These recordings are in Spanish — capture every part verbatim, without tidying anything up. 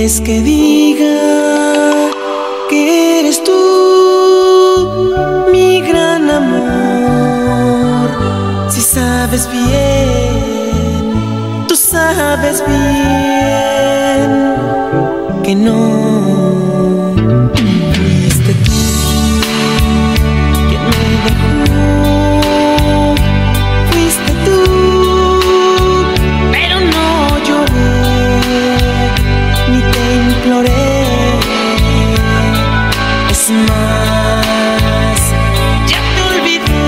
quieres que diga que eres tú mi gran amor? Si sabes bien, tú sabes bien que no. Fuiste tú quien me dejó, fuiste tú, pero no lloré ni te imploré. Es más, ya te olvidé.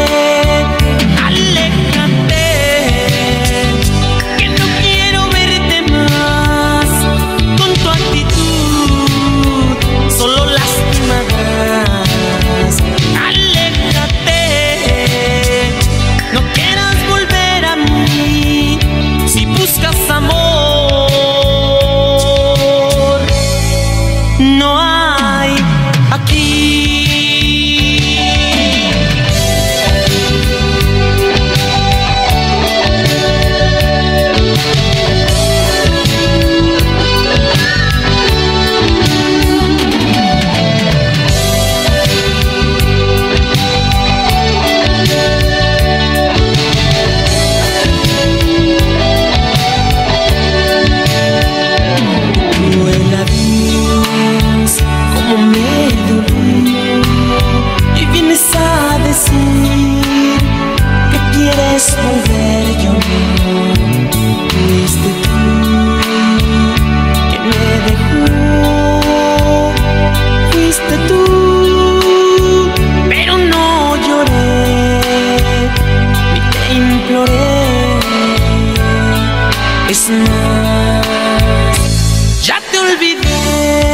Aléjate, que no quiero verte más. Con tu actitud solo lastimarás. Aléjate, no quieras volver a mí. Si buscas amor, no hay aquí. Cruel adiós, como me dolió. Y vienes a decir que quieres volver, yo no. Fuiste tú quien me dejó, fuiste tú, pero no lloré ni te imploré. Es más, ya te olvidé.